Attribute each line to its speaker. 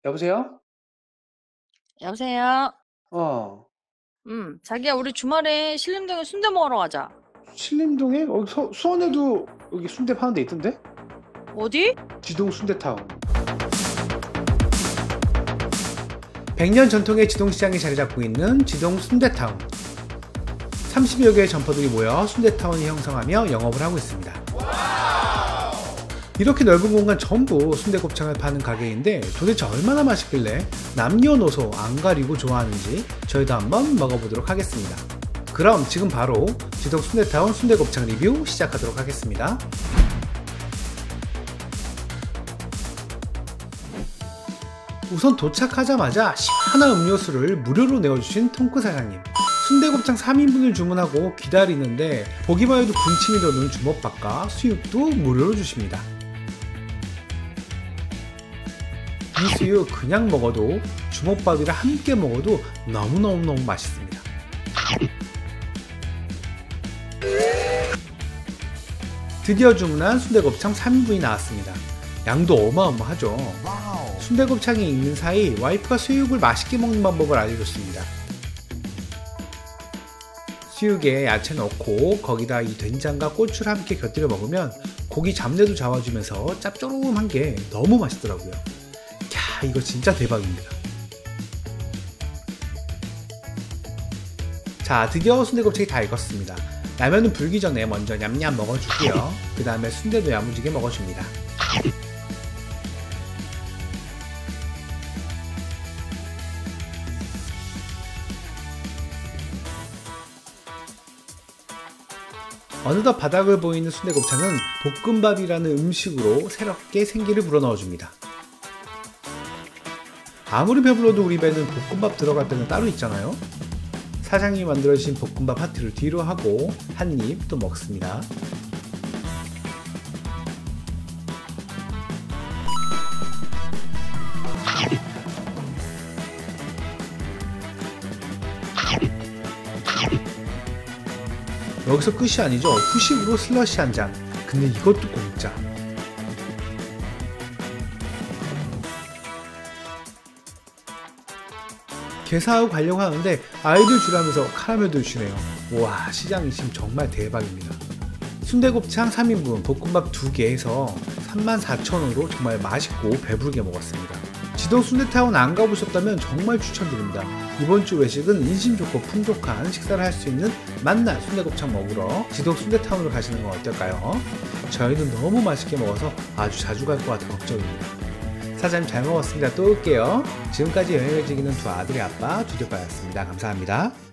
Speaker 1: 여보세요?
Speaker 2: 여보세요?
Speaker 1: 어.
Speaker 2: 자기야, 우리 주말에 신림동에 순대 먹으러 가자.
Speaker 1: 신림동에? 수원에도 여기 순대 파는 데 있던데?
Speaker 2: 어디?
Speaker 1: 지동 순대타운. 100년 전통의 지동시장이 자리 잡고 있는 지동 순대타운. 30여 개의 점포들이 모여 순대타운이 형성하며 영업을 하고 있습니다. 이렇게 넓은 공간 전부 순대곱창을 파는 가게인데 도대체 얼마나 맛있길래 남녀노소 안 가리고 좋아하는지 저희도 한번 먹어보도록 하겠습니다. 그럼 지금 바로 지동 순대타운 순대곱창 리뷰 시작하도록 하겠습니다. 우선 도착하자마자 시원한 음료수를 무료로 내어주신 통크 사장님. 순대곱창 3인분을 주문하고 기다리는데 보기만 해도 군침이 도는 주먹밥과 수육도 무료로 주십니다. 이 수육 그냥 먹어도 주먹밥이랑 함께 먹어도 너무너무 맛있습니다. 드디어 주문한 순대곱창 3인분이 나왔습니다. 양도 어마어마하죠. 순대곱창이 익는 사이 와이프가 수육을 맛있게 먹는 방법을 알려줬습니다. 수육에 야채 넣고 거기다 이 된장과 고추를 함께 곁들여 먹으면 고기 잡내도 잡아주면서 짭조름한 게 너무 맛있더라고요. 이거 진짜 대박입니다. 자, 드디어 순대곱창이 다 익었습니다. 라면은 불기 전에 먼저 냠냠 먹어주고요. 그 다음에 순대도 야무지게 먹어줍니다. 어느덧 바닥을 보이는 순대곱창은 볶음밥이라는 음식으로 새롭게 생기를 불어넣어줍니다. 아무리 배불러도 우리 배는 볶음밥 들어갈 때는 따로 있잖아요. 사장님이 만들어주신 볶음밥 하트를 뒤로 하고 한 입 또 먹습니다. 여기서 끝이 아니죠. 후식으로 슬러시 한 잔. 근데 이것도 공짜. 개사하고 가려고 하는데 아이들 주라면서 카라멜도 주네요. 우와, 시장 인심 정말 대박입니다. 순대곱창 3인분, 볶음밥 2개에서 34,000원으로 정말 맛있고 배부르게 먹었습니다. 지동 순대타운 안 가보셨다면 정말 추천드립니다. 이번 주 외식은 인심 좋고 풍족한 식사를 할 수 있는 만날 순대곱창 먹으러 지동 순대타운으로 가시는 건 어떨까요? 저희는 너무 맛있게 먹어서 아주 자주 갈 것 같아 걱정입니다. 사장님 잘 먹었습니다. 또 올게요. 지금까지 여행을 즐기는 두 아들의 아빠 두대빠였습니다. 감사합니다.